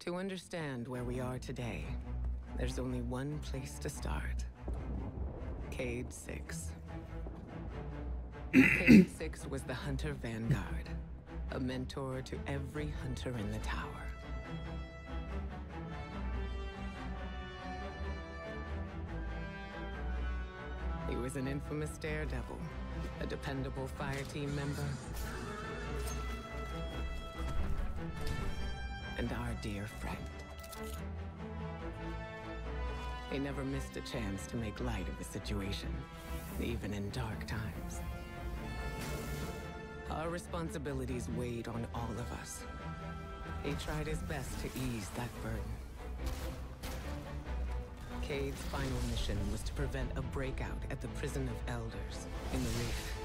To understand where we are today, there's only one place to start. Cayde 6. Cayde 6 was the Hunter Vanguard, a mentor to every hunter in the tower. He was an infamous daredevil, a dependable fire team member, and our dear friend. He never missed a chance to make light of the situation, even in dark times. Our responsibilities weighed on all of us. He tried his best to ease that burden. Cayde's final mission was to prevent a breakout at the Prison of Elders in the Reef.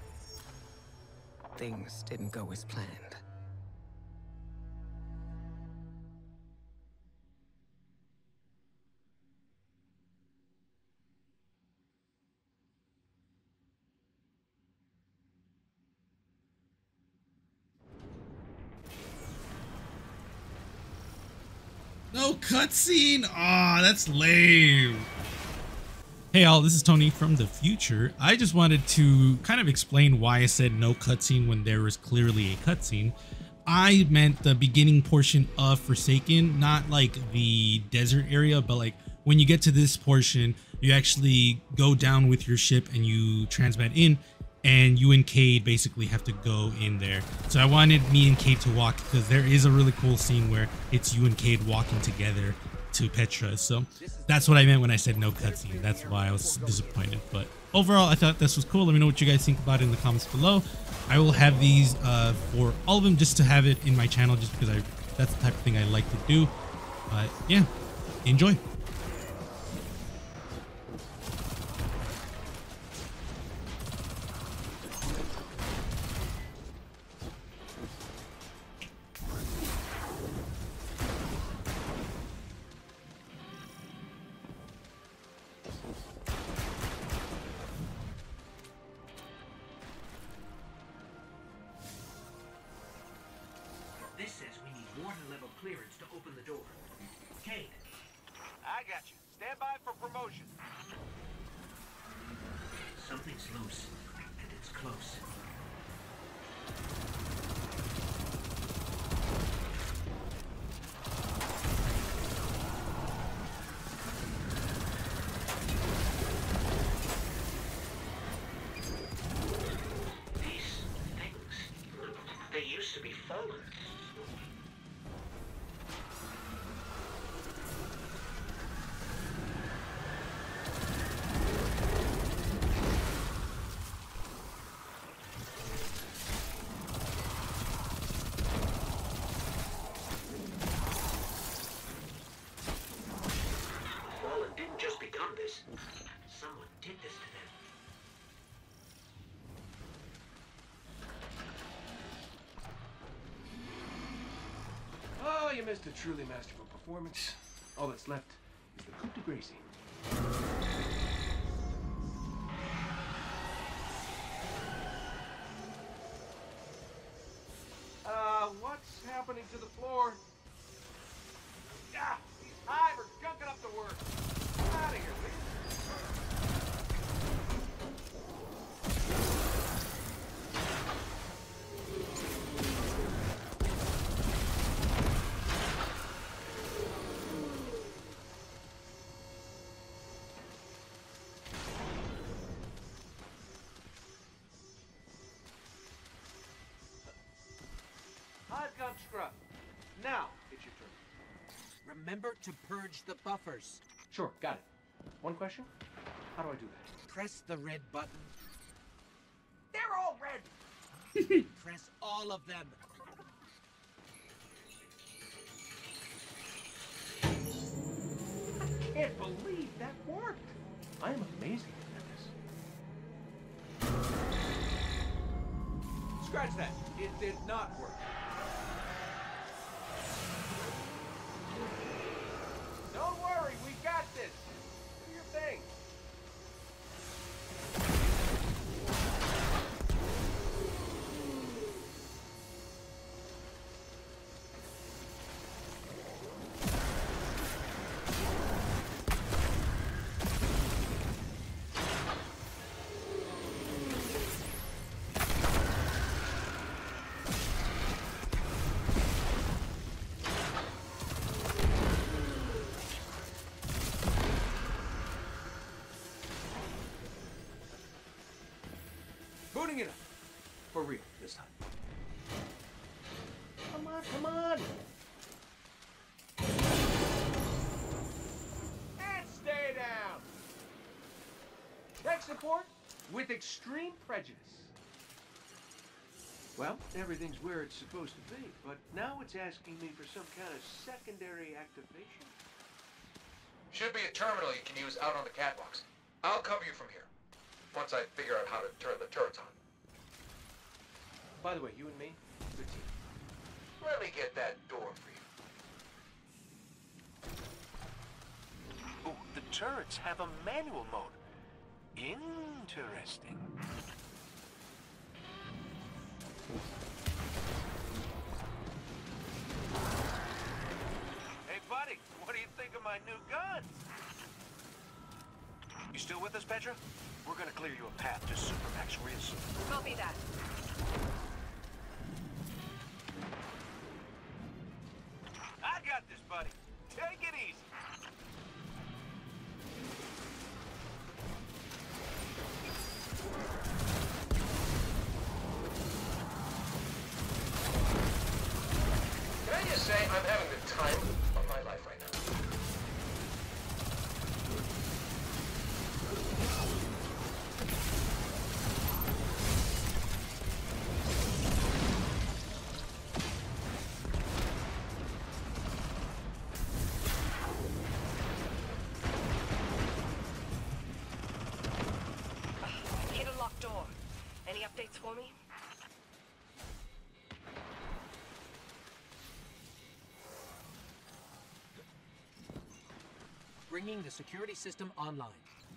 Things didn't go as planned. No cutscene? Aw, that's lame. Hey all, this is Tony from the future. I just wanted to kind of explain why I said no cutscene when there was clearly a cutscene. I meant the beginning portion of Forsaken, not like the desert area, but like when you get to this portion, you actually go down with your ship and you transmat in, and you and Cayde basically have to go in there. So I wanted me and Cayde to walk because there is a really cool scene where it's you and Cayde walking together to Petra. So that's what I meant when I said no cutscene. That's why I was disappointed. But overall, I thought this was cool. Let me know what you guys think about it in the comments below. I will have these for all of them just to have it in my channel, just because that's the type of thing I like to do. But yeah, enjoy. This says we need warden level clearance to open the door. Cayde. I got you. Stand by for promotion. Something's loose, and it's close. These things, they used to be fallen. Fallen didn't just become this. Someone did this to them. Oh, you missed a truly masterful performance. All that's left is the coup de grace. What's happening to the floor? Ah, these hive are gunking up the work. Get out of here, please. Hive gone scrub. Now it's your turn. Remember to purge the buffers. Sure, got it. One question? How do I do that? Press the red button. They're all red! Press all of them. I can't believe that worked. I am amazing at this. Scratch that. It did not work. Don't worry, we got this. Do your thing. support with extreme prejudice. Well, everything's where it's supposed to be, but now it's asking me for some kind of secondary activation. Should be a terminal you can use out on the catwalks. I'll cover you from here, once I figure out how to turn the turrets on. By the way, you and me, good team. Let me get that door for you. Oh, the turrets have a manual mode. Interesting. Hey, buddy, what do you think of my new guns? You still with us, Petra? We're gonna clear you a path to Supermax real soon. Copy that. I got this, buddy. Take it easy. Can I just say I'm having the time of my life right now? Hit a locked door. Any updates for me? Bringing the security system online.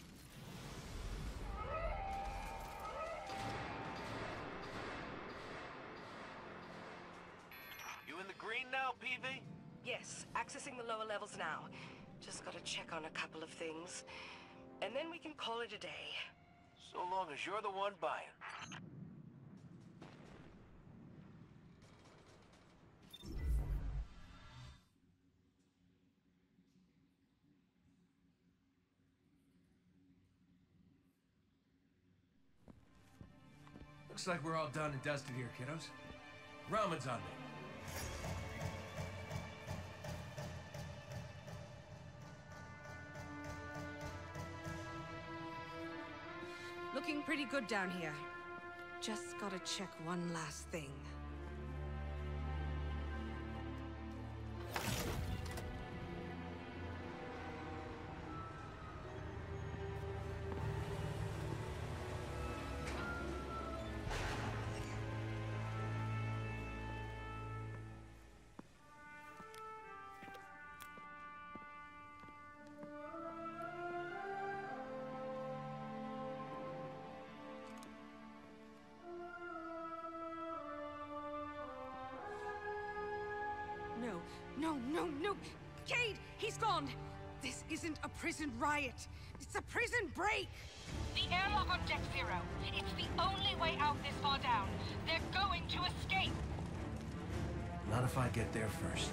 You in the green now, PV? Yes, accessing the lower levels now. Just gotta check on a couple of things. And then we can call it a day. So long as you're the one buying. Looks like we're all done and dusted here, kiddos. Ramen's on me. Looking pretty good down here. Just gotta check one last thing. No! Cayde! He's gone! This isn't a prison riot. It's a prison break! The airlock on Deck Zero. It's the only way out this far down. They're going to escape. Not if I get there first.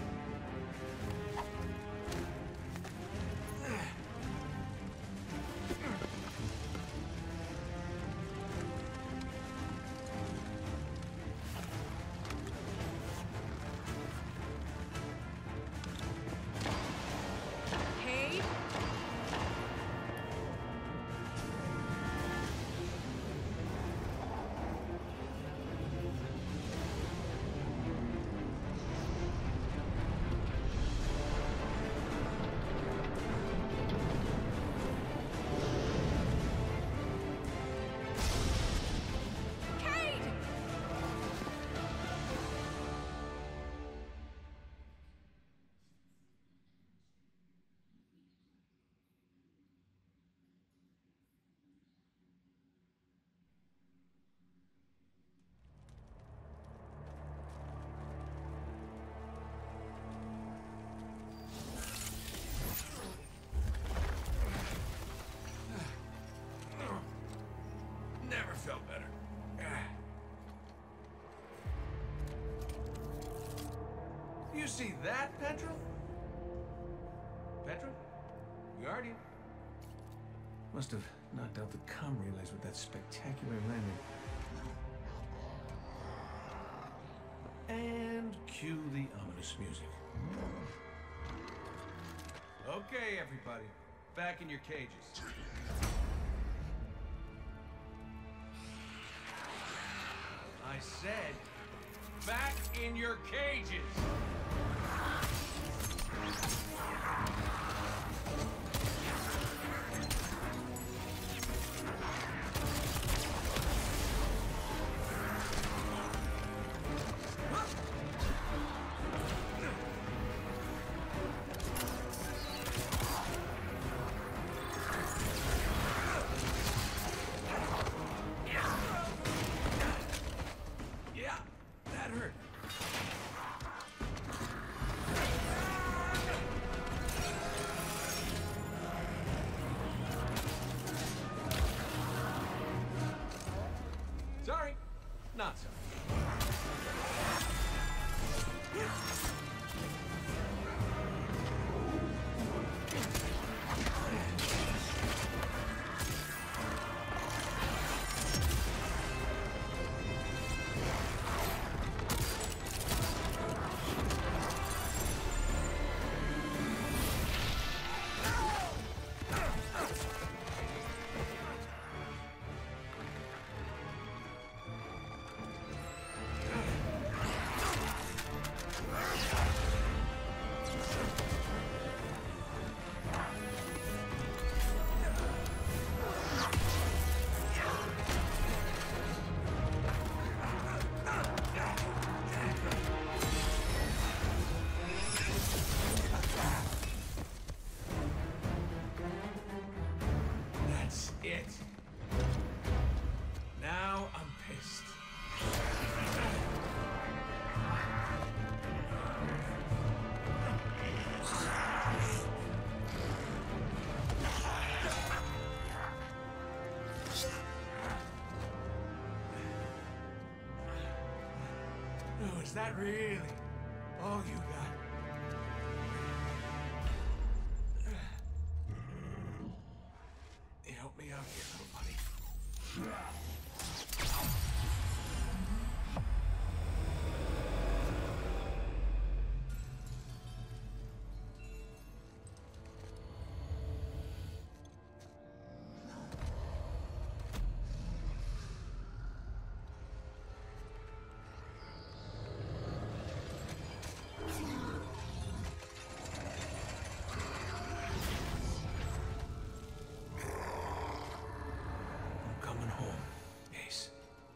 Never felt better. You see that, Petra? Petra? We are you. Must have knocked out the comm relays with that spectacular landing. And cue the ominous music. Okay, everybody. Back in your cages. I said, back in your cages! Sorry, not sorry. That's it. Now I'm pissed. Oh, is that really all you got? You help me out here, little buddy. I'm coming home, Ace.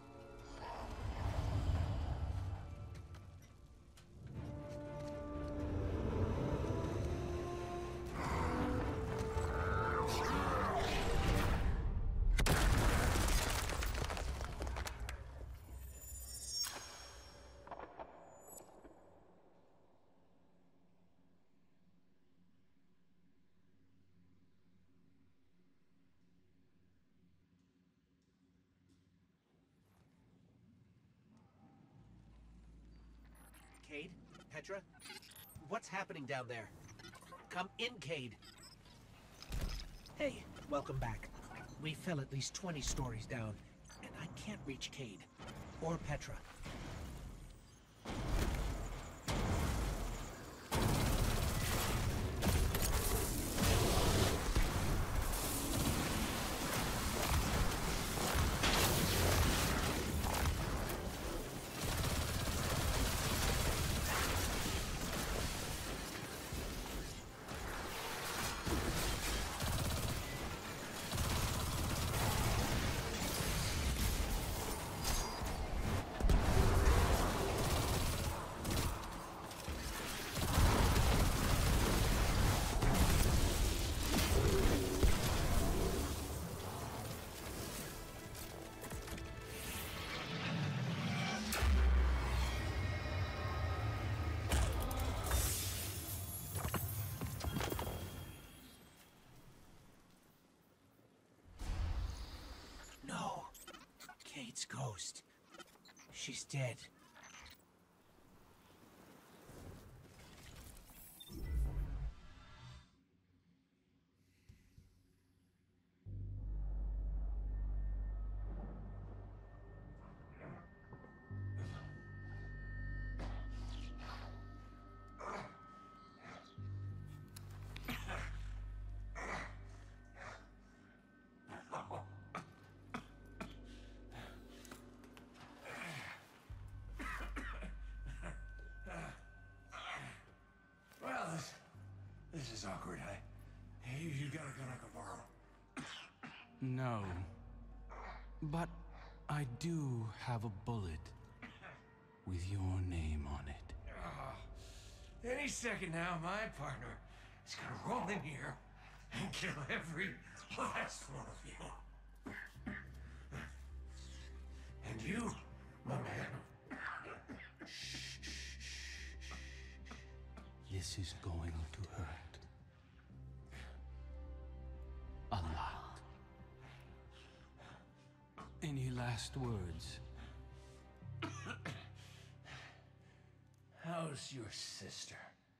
Cayde? Petra? What's happening down there? Come in, Cayde. Hey, welcome back. We fell at least 20 stories down, and I can't reach Cayde. Or Petra. No. Cayde's ghost. She's dead. This is awkward. You got a gun I can borrow? No. But I do have a bullet with your name on it. Any second now, my partner is gonna roll in here and kill every last one of you. And you, my man. This is going to hurt. A lot. Any last words? How's your sister?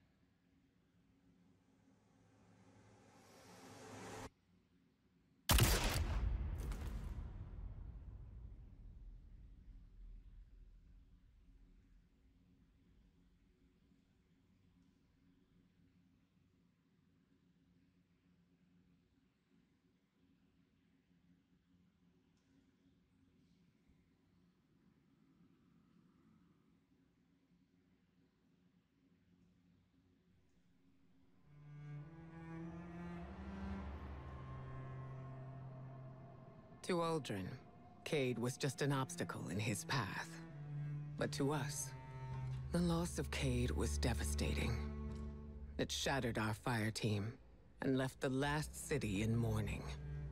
To Uldren, Cayde was just an obstacle in his path. But to us, the loss of Cayde was devastating. It shattered our fire team and left the last city in mourning.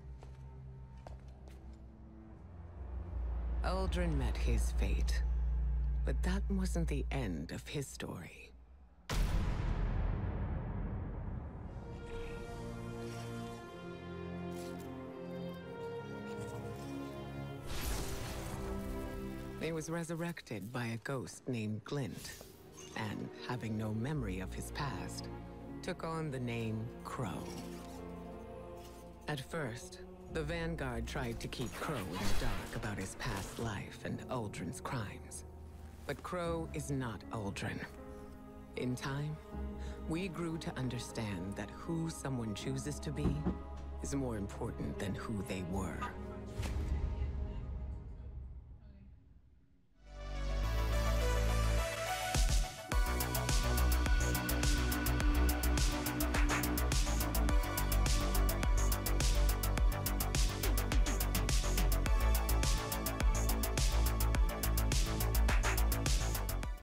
Uldren met his fate, but that wasn't the end of his story. He was resurrected by a ghost named Glint, and, having no memory of his past, took on the name Crow. At first, the Vanguard tried to keep Crow in the dark about his past life and Uldren's crimes. But Crow is not Uldren. In time, we grew to understand that who someone chooses to be is more important than who they were.